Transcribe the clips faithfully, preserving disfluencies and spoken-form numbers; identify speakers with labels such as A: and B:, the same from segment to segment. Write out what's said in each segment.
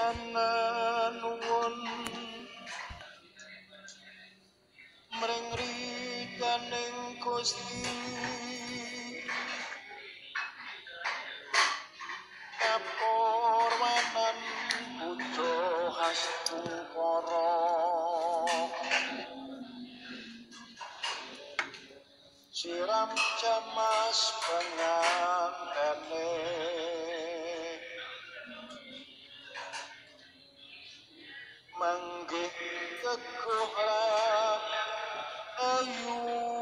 A: nuwun mring rikaning Gusti kapurwanan puja hastungkara siram jamas pengantene manggih keguh ayu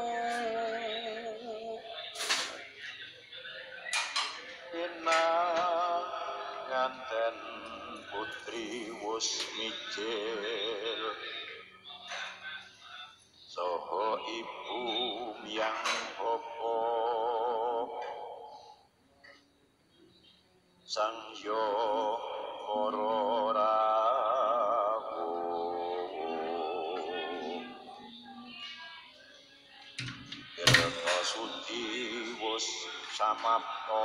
A: ina nganten putri wus mijil saha ibu miyang bapa sang yo para Suci wus samapta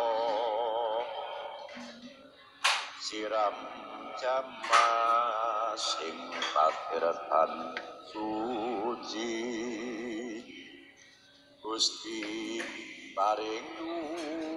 A: siram jamas ing patirtan suci Gusti paring